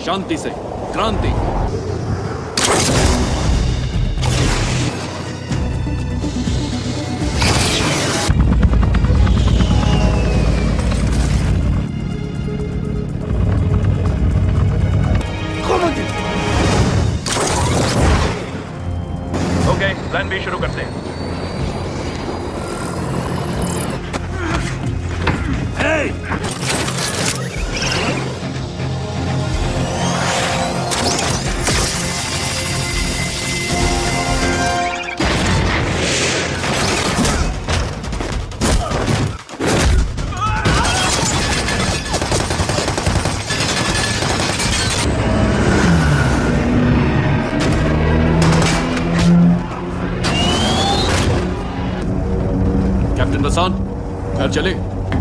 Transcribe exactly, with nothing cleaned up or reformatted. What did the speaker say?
शांति से क्रांति। Okay, plan B शुरू करते हैं। कैप्टन बसान, घर चले।